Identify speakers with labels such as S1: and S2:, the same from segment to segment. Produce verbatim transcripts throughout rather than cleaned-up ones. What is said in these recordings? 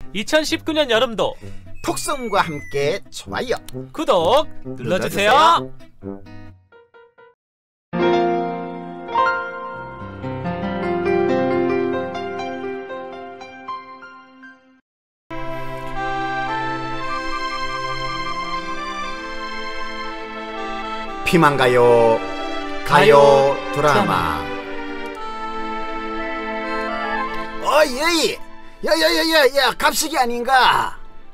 S1: 이천십구 년 여름도
S2: 톡성과 함께 좋아요,
S1: 구독 눌러주세요.
S2: 피만가요 가요 드라마. 어, 예이, 야야야야야, 갑식이 아닌가?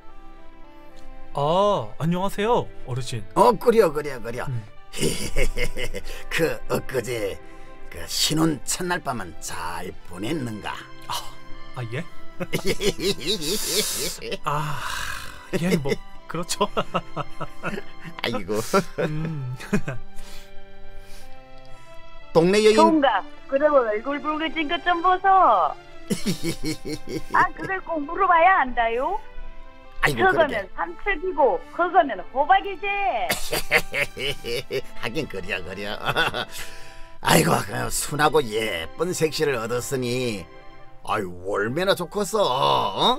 S1: 아, 안녕하세요, 어르신.
S2: 어, 그려 그려 그려.
S1: 음.
S2: 그 엊그제 그 신혼 첫날 밤은 잘 보냈는가?
S1: 아, 아 예? 아, 예, 뭐 그렇죠.
S2: 아이고.
S1: 음.
S2: 동네 여인.
S3: 총각, 그럼 얼굴 붉어진 것 좀 보소. 아, 그걸 꼭 물어봐야 안다요?
S2: 아이고,
S3: 저거는 삼척이고 그거는 호박이지.
S2: 하긴 그려 그려. 아이고, 그 순하고 예쁜 색시를 얻었으니 아유 얼마나 좋겠어. 어?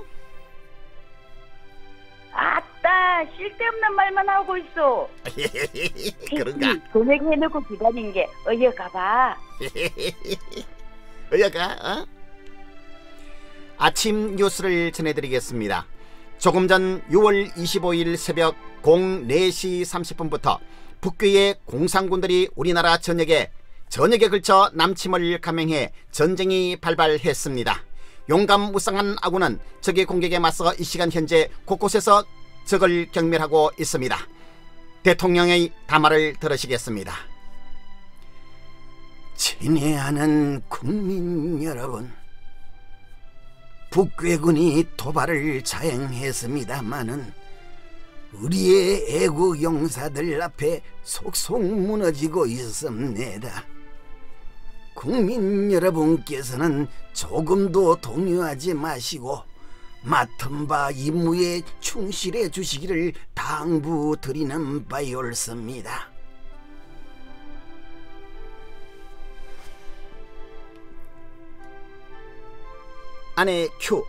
S3: 아따, 쓸데없는 말만 하고 있어.
S2: 그런가?
S3: 돈을 해놓고 기다린 게 어여가봐.
S2: 어여가? 어? 아침 뉴스를 전해드리겠습니다. 조금 전 유월 이십오일 새벽 네 시 삼십 분부터 북괴의 공산군들이 우리나라 전역에 전역에 걸쳐 남침을 감행해 전쟁이 발발했습니다. 용감무쌍한 아군은 적의 공격에 맞서 이 시간 현재 곳곳에서 적을 경멸하고 있습니다. 대통령의 담화를 들으시겠습니다. 친애하는 국민 여러분, 북괴군이 도발을 자행했습니다마는 우리의 애국 용사들 앞에 속속 무너지고 있습니다. 국민 여러분께서는 조금도 동요하지 마시고 맡은 바 임무에 충실해 주시기를 당부드리는 바이올습니다. 아내 큐.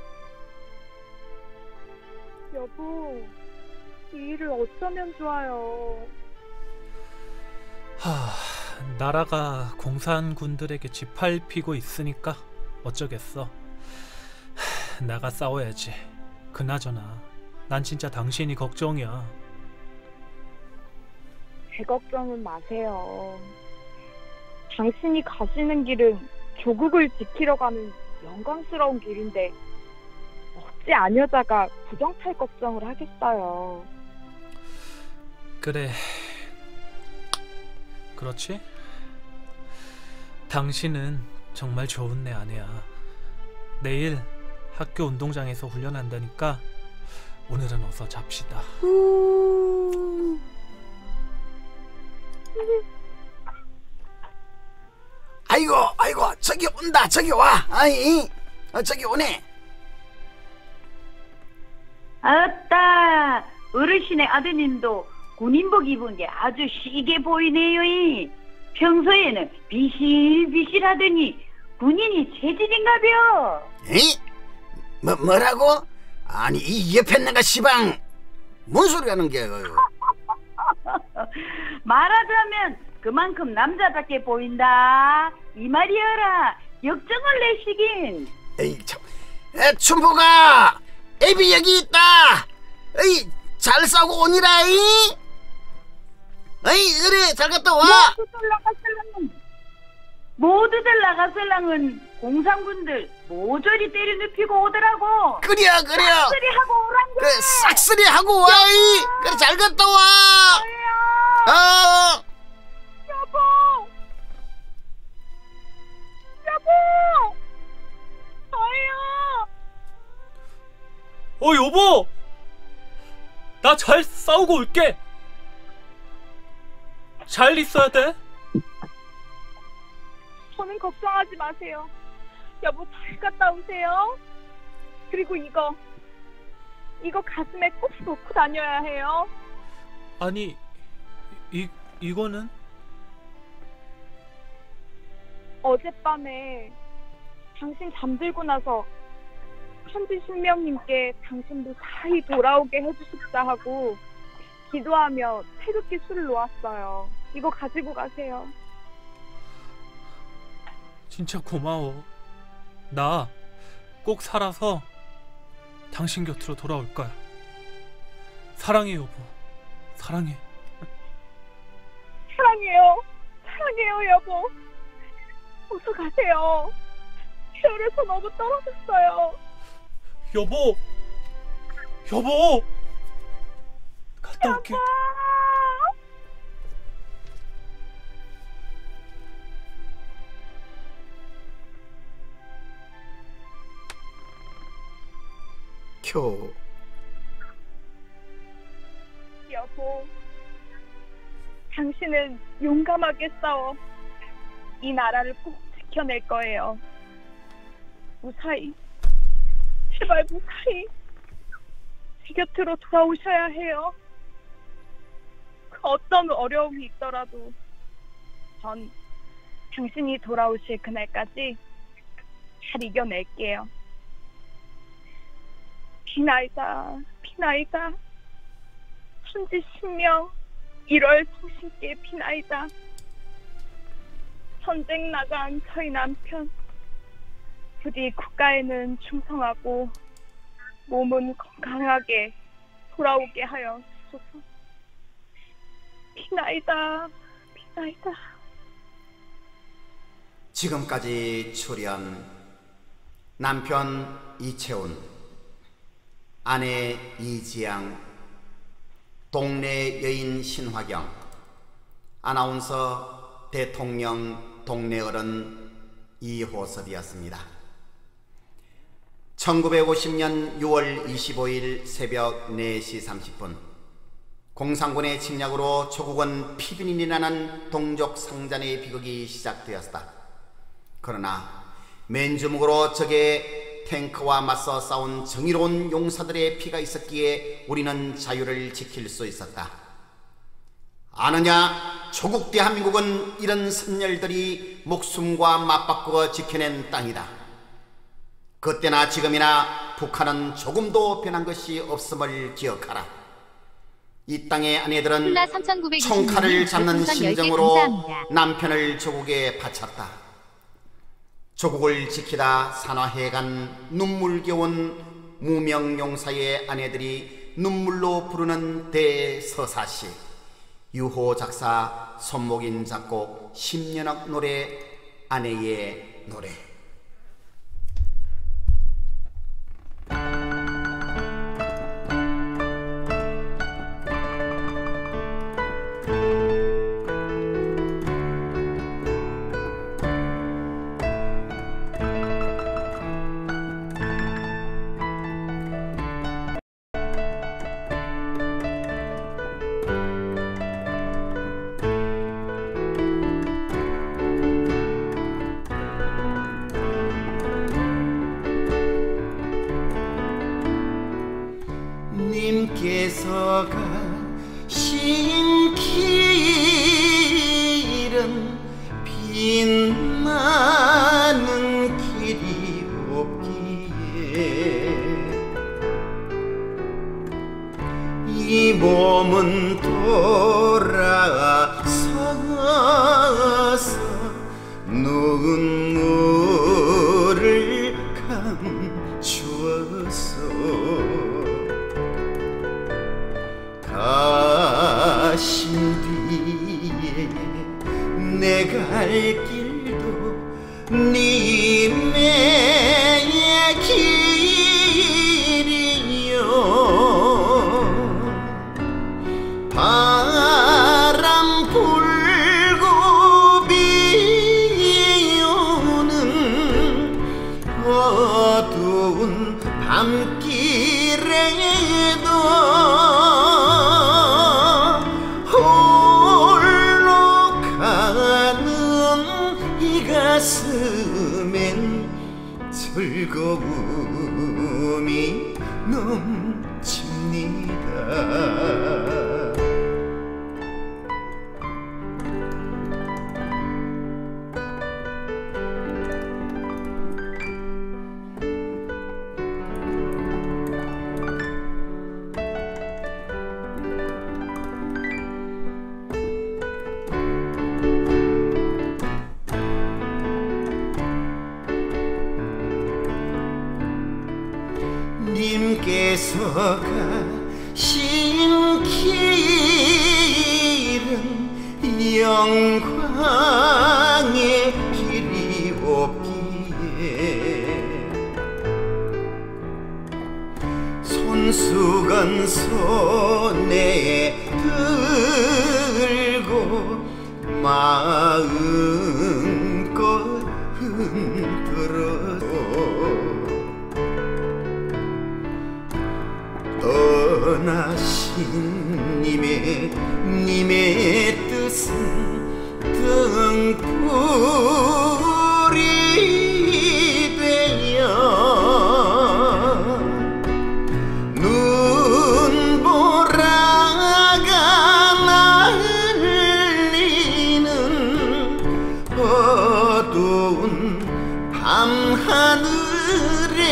S4: 여보, 이 일을 어쩌면 좋아요.
S1: 하, 나라가 공산군들에게 짓밟히고 있으니까 어쩌겠어. 하, 나가 싸워야지. 그나저나 난 진짜 당신이 걱정이야.
S4: 제 걱정은 마세요. 당신이 가시는 길은 조국을 지키러 가는 영광스러운 길인데 어찌 안 여자가 부정탈 걱정을 하겠어요.
S1: 그래, 그렇지? 당신은 정말 좋은 내 아내야. 내일 학교 운동장에서 훈련한다니까 오늘은 어서 잡시다.
S2: 아이고 아이고, 저기 온다, 저기 와. 아이, 어, 저기 오네.
S3: 아따, 어르신의 아드님도 군인복 입은 게 아주 시게 보이네요. 평소에는 비실비실하더니 군인이 체질인가벼.
S2: 에이? 뭐, 뭐라고? 아니, 이 옆에 내가 시방 뭔 소리 하는 게?
S3: 말하자면 그만큼 남자답게 보인다 이 말이여라. 역정을 내시긴.
S2: 에이 참, 에, 춘보가 애비 여기 있다. 에이, 잘 싸우고 오니라이. 에이, 그래, 잘 갔다 와.
S3: 모두들 나가슬랑은 모두들 나가슬랑은 공산군들 모조리 때려 눕히고 오더라고.
S2: 그래 그래.
S3: 싹쓸이 하고 오란 게.
S2: 그래, 싹쓸이 하고 와이. 그래, 잘 갔다 와. 어.
S4: 여보! 여보! 저예요!
S1: 어, 여보! 나 잘 싸우고 올게. 잘 있어야 돼.
S4: 저는 걱정하지 마세요. 여보, 잘 갔다 오세요. 그리고 이거 이거 가슴에 꼭 놓고 다녀야 해요.
S1: 아니, 이, 이거는?
S4: 어젯밤에 당신 잠들고 나서 천지 신명님께 당신 무사히 돌아오게 해주십사 하고 기도하며 태극기 술을 놓았어요. 이거 가지고 가세요.
S1: 진짜 고마워. 나 꼭 살아서 당신 곁으로 돌아올 거야. 사랑해 여보. 사랑해.
S4: 사랑해요. 사랑해요 여보. 어서 가세요. 별에서 너무 떨어졌어요.
S1: 여보. 여보. 갔다 올게.
S4: 여보.
S2: 큐.
S4: 여보, 당신은 용감하게 싸워 이 나라를 꼭 지켜낼 거예요. 무사히, 제발 무사히 제 곁으로 돌아오셔야 해요. 그 어떤 어려움이 있더라도 전 당신이 돌아오실 그날까지 잘 이겨낼게요. 비나이다, 비나이다. 천지 신명 일월 성신께 비나이다. 전쟁 나간 저희 남편 부디 국가에는 충성하고 몸은 건강하게 돌아오게 하여 주소서. 비나이다, 비나이다.
S2: 지금까지 출연 남편 이채훈, 아내 이지양, 동네 여인 신화경, 아나운서 대통령 동네 어른 이호섭이었습니다. 천구백오십 년 유월 이십오일 새벽 네 시 삼십 분 공산군의 침략으로 조국은 피빈이 나는 동족 상잔의 비극이 시작되었다. 그러나 맨주먹으로 적의 탱크와 맞서 싸운 정의로운 용사들의 피가 있었기에 우리는 자유를 지킬 수 있었다. 아느냐, 조국 대한민국은 이런 선열들이 목숨과 맞바꾸어 지켜낸 땅이다. 그때나 지금이나 북한은 조금도 변한 것이 없음을 기억하라. 이 땅의 아내들은 총칼을 잡는 심정으로 남편을 조국에 바쳤다. 조국을 지키다 산화해간 눈물겨운 무명용사의 아내들이 눈물로 부르는 대서사시, 유호 작사, 손목인 작곡, 심연학 노래, 아내의 노래. 님께서가 신 길은 빛나는 길이 없기에 이 몸은 돌아서서 눈물을 감추어서 가신 뒤에 내 갈 길도 님의 길이요. 바람 불고 비오는 어두운 밤길에도 가슴엔 즐거움이 넘칩니다. 님께서 가신 길은 영광의 길이 없기에 손수건 손에 들고 마음껏 흔들어도 떠나신 님의 님의 뜻은 등불이 되어 눈보라가 날리는 어두운 밤하늘에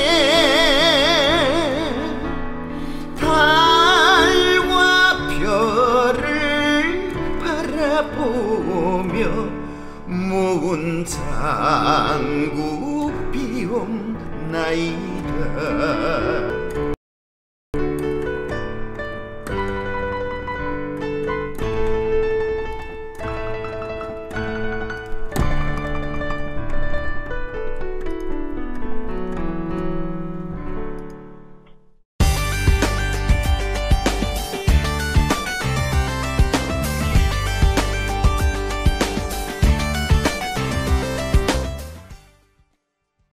S2: 달과 별을 바라보며 모은 장구 비옵나이다.